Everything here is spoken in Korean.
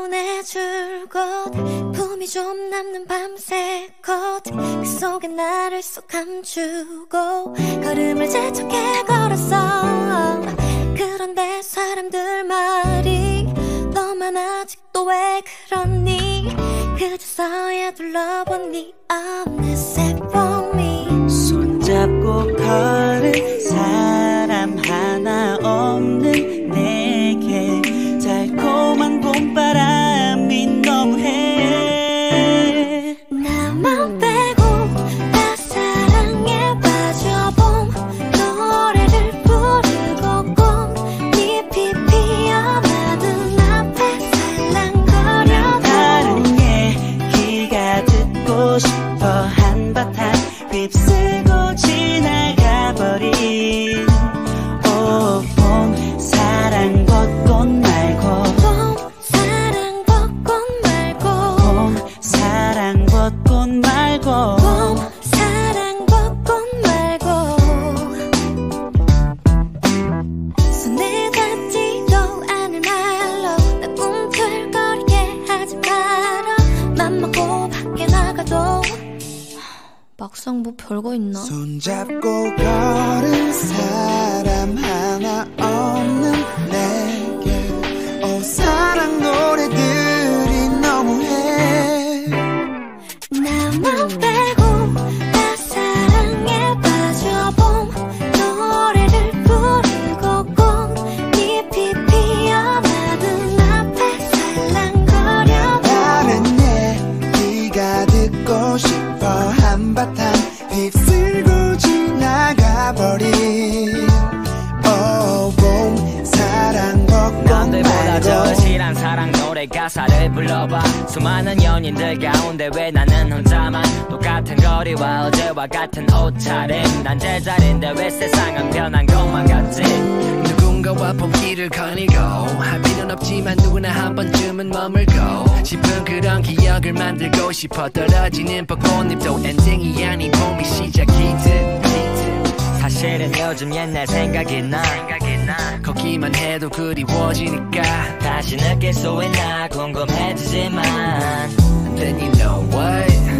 보내줄 곳 품이 좀 남는 밤새 곳그 속에 나를 쏙 감추고 걸음을 재촉해 걸었어. 그런데 사람들 말이 너만 아직도 왜 그러니 그제서야 둘러본 네 어느새 for me. 손잡고 걸은 사람 하나 없는 내게 달콤한 봄바람이 너무해. 나만 빼고 다 사랑에 빠져봄 노래를 부르고 꽃잎이 피어나는 앞에 살랑거려. 다른 얘기가 듣고 싶어 한바탕 휩쓸고 지나가버린 봄 사랑 벚꽃 말고 봄 사랑 벚꽃 말고 봄 사랑 벚꽃 말고 봄 사랑 벚꽃 말고 손에 닿지도 않을 말로 나 꿈틀거리게 하지 마라. 맘 먹고 밖에 나가도 막상 뭐 별거 있나? 손잡고 걸은 사람 하나 없는 내게 사랑 노래들이 너무해. 나만 빼고 다 사랑에 빠져봄 노래를 부르고 꽃잎이 피어나는 앞에 살랑거려. 다른 얘기가 듣고 싶어 한바탕 휩쓸고 지나가버린 봄 사랑 벚꽃 남들보다 더 말고 실한 사랑 노래 가사를 불러봐. 수많은 연인들 가운데 왜 나는 혼자만 똑같은 거리와 어제와 같은 옷차림. 난 제자리인데 왜 세상은 변한 것만 같지. 누군가와 봄길을 거닐고 할 필요는 없지만 누구나 한 번쯤은 머물고 싶은 그런 기억을 만들고 싶어. 떨어지는 벚꽃잎도 엔딩이 아닌 봄이 시작이듯. 사실은 요즘 옛날 생각이 나. 걷기만 해도 그리워지니까 다시 느낄 수 있나 궁금해지지만 Then you know what